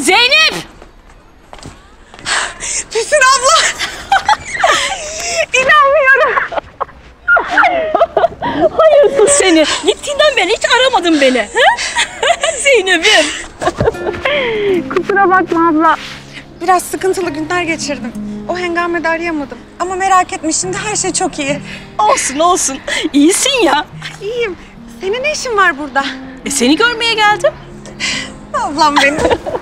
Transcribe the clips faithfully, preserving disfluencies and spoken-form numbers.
Zeynep! Füsun abla! İnanmıyorum. Hayırsız seni. Gittiğinden beri hiç aramadın beni. Zeynep'im. Kusura bakma abla. Biraz sıkıntılı günler geçirdim. O hengamede arayamadım. Ama merak etme, şimdi her şey çok iyi. Olsun olsun. İyisin ya. İyiyim. Senin ne işin var burada? E seni görmeye geldim. Ablam benim.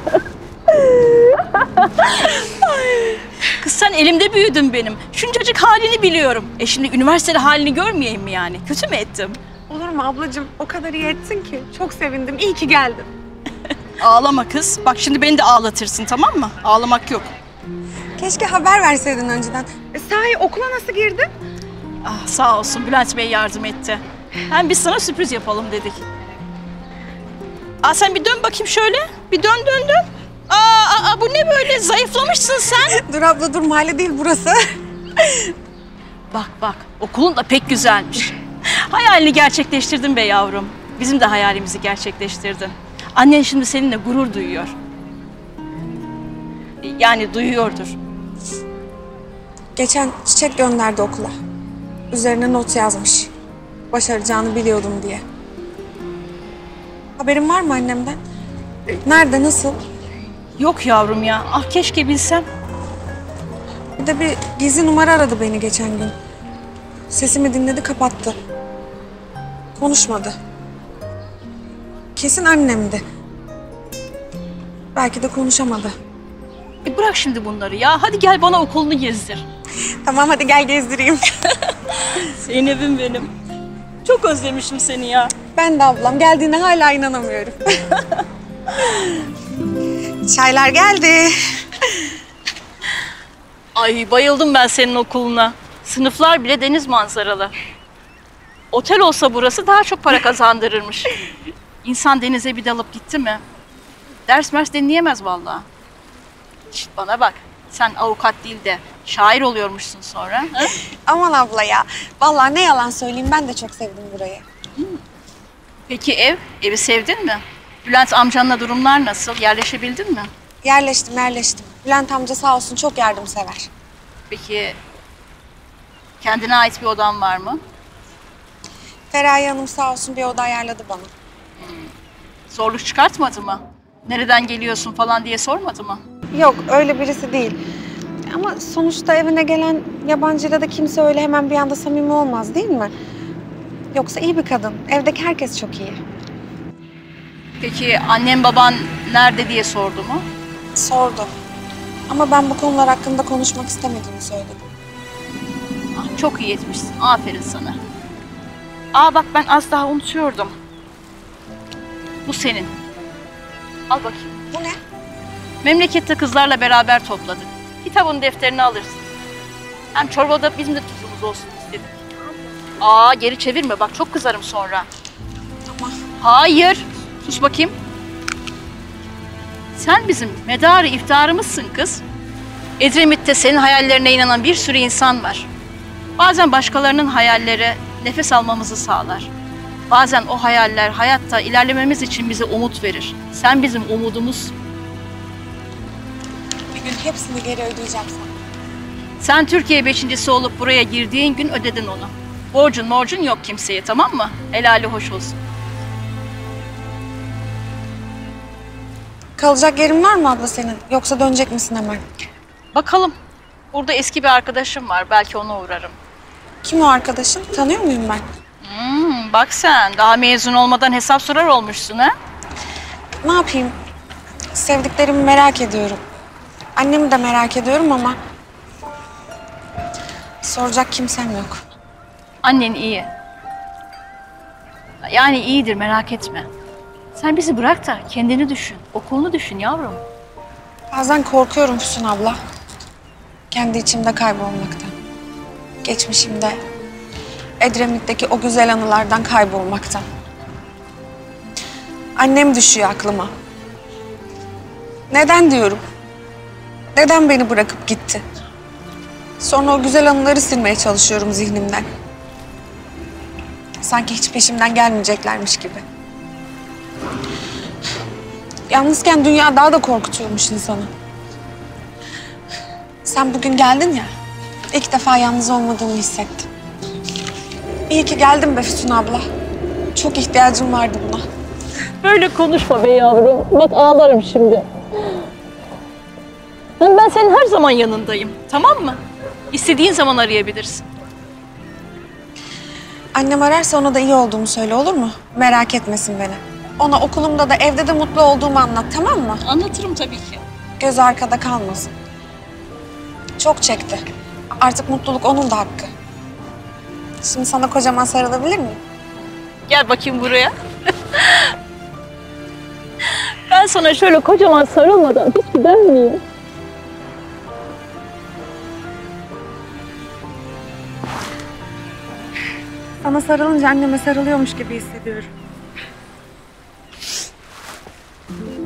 Kız sen elimde büyüdün benim. Şuncacık halini biliyorum. E şimdi üniversitede halini görmeyeyim mi yani? Kötü mü ettim? Olur mu ablacığım? O kadar iyi ettin ki. Çok sevindim. İyi ki geldin. Ağlama kız. Bak şimdi beni de ağlatırsın, tamam mı? Ağlamak yok. Keşke haber verseydin önceden. E, sahi okula nasıl girdin? Ah sağ olsun, Bülent Bey yardım etti. Hem biz sana sürpriz yapalım dedik. Aa sen bir dön bakayım şöyle. Bir dön dön dön. Aa, aa bu ne böyle? Zayıflamışsın sen. Dur abla dur, mahalle değil burası. Bak bak, okulun da pek güzelmiş. Hayalini gerçekleştirdin be yavrum. Bizim de hayalimizi gerçekleştirdin. Annen şimdi seninle gurur duyuyor. Yani duyuyordur. Geçen çiçek gönderdi okula. Üzerine not yazmış. Başaracağını biliyordum diye. Haberin var mı annemden? Nerede, nasıl? Yok yavrum ya. Ah keşke bilsem. Bir de bir gizli numara aradı beni geçen gün. Sesimi dinledi, kapattı. Konuşmadı. Kesin annemdi. Belki de konuşamadı. E bırak şimdi bunları ya. Hadi gel bana okulunu gezdir. Tamam hadi gel gezdireyim. Zeynep'im benim. Çok özlemişim seni ya. Ben de ablam, geldiğine hala inanamıyorum. Çaylar geldi. Ay bayıldım ben senin okuluna. Sınıflar bile deniz manzaralı. Otel olsa burası daha çok para kazandırırmış. İnsan denize bir dalıp gitti mi? Ders mers dinleyemez vallahi. Şişt, bana bak. Sen avukat değil de şair oluyormuşsun sonra. Ha? Aman abla ya. Vallahi ne yalan söyleyeyim, ben de çok sevdim burayı. Peki ev? Evi sevdin mi? Bülent amcanla durumlar nasıl? Yerleşebildin mi? Yerleştim yerleştim. Bülent amca sağ olsun çok yardımsever. Peki kendine ait bir odan var mı? Feraye Hanım sağ olsun bir oda ayarladı bana. Zorluk çıkartmadı mı? Nereden geliyorsun falan diye sormadı mı? Yok öyle birisi değil. Ama sonuçta evine gelen yabancıyla da kimse öyle hemen bir anda samimi olmaz değil mi? Yoksa iyi bir kadın. Evdeki herkes çok iyi. Peki annem baban nerede diye sordu mu? Sordu. Ama ben bu konular hakkında konuşmak istemediğimi söyledim. Ah, çok iyi etmişsin. Aferin sana. Aa bak ben az daha unutuyordum. Bu senin. Al bakayım. Bu ne? Memlekette kızlarla beraber topladık. Kitabın defterini alırsın. Hem çorbada bizim de tuzumuz olsun istedik. Aa geri çevirme bak çok kızarım sonra. Tamam. Hayır. Sus bakayım. Sen bizim medarı iftarımızsın kız. Edremit'te senin hayallerine inanan bir sürü insan var. Bazen başkalarının hayalleri nefes almamızı sağlar. Bazen o hayaller hayatta ilerlememiz için bize umut verir. Sen bizim umudumuzsun. Bir gün hepsini geri ödeyeceksin. Sen Türkiye beşincisi olup buraya girdiğin gün ödedin onu. Borcun morcun yok kimseye, tamam mı? Helali hoş olsun. Kalacak yerin var mı abla senin? Yoksa dönecek misin hemen? Bakalım. Burada eski bir arkadaşım var. Belki ona uğrarım. Kim o arkadaşın? Tanıyor muyum ben? Hmm, bak sen daha mezun olmadan hesap sorar olmuşsun ha? Ne yapayım? Sevdiklerimi merak ediyorum. Annemi de merak ediyorum ama soracak kimsem yok. Annen iyi. Yani iyidir merak etme. Sen bizi bırak da kendini düşün. Okulunu düşün yavrum. Bazen korkuyorum Füsun abla. Kendi içimde kaybolmaktan. Geçmişimde, Edremit'teki o güzel anılardan kaybolmaktan. Annem düşüyor aklıma. Neden diyorum? Neden beni bırakıp gitti? Sonra o güzel anıları silmeye çalışıyorum zihnimden. Sanki hiç peşimden gelmeyeceklermiş gibi. Yalnızken dünya daha da korkutuyormuş insanı. Sen bugün geldin ya, ilk defa yalnız olmadığımı hissettim. İyi ki geldin be Füsun abla. Çok ihtiyacım vardı buna. Böyle konuşma be yavrum. Bak ağlarım şimdi. Ben ben senin her zaman yanındayım. Tamam mı? İstediğin zaman arayabilirsin. Annem ararsa ona da iyi olduğumu söyle, olur mu? Merak etmesin beni. Ona okulumda da evde de mutlu olduğumu anlat, tamam mı? Anlatırım tabii ki. Göz arkada kalmasın. Çok çekti. Artık mutluluk onun da hakkı. Şimdi sana kocaman sarılabilir miyim? Gel bakayım buraya. Ben sana şöyle kocaman sarılmadan hiç gider miyim? Sana sarılınca anneme sarılıyormuş gibi hissediyorum.